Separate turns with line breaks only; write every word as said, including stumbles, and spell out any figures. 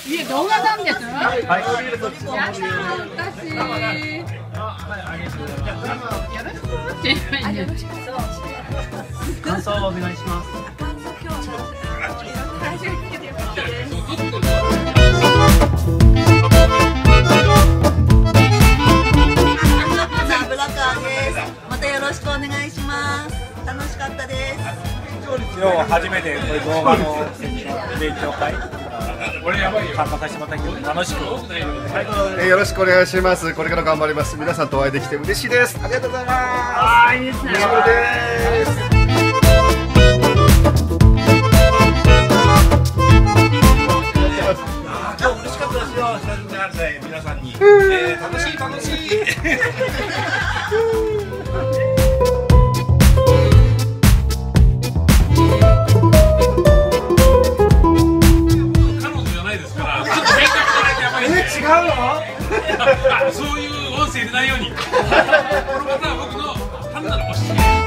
いや動画なんです。はい。
はい。
やったー、私。よろしくって言えばいいんです。
感想をお願いします。
ブラッカーです。またよろしくお願いします。楽しかったです。
今日初めてこれ動画の勉強会参加させてもらったけど楽しく、
えー、よろしくお願いします。これから頑張ります。皆さんとお会いできて嬉しいです。ありがとうございます。
あーいいですね。
西村です。
今日嬉しかったですよ。皆さんに、えー、楽しい楽しい。
違うの？
そういう音声でないように。この方は僕の単なる教え。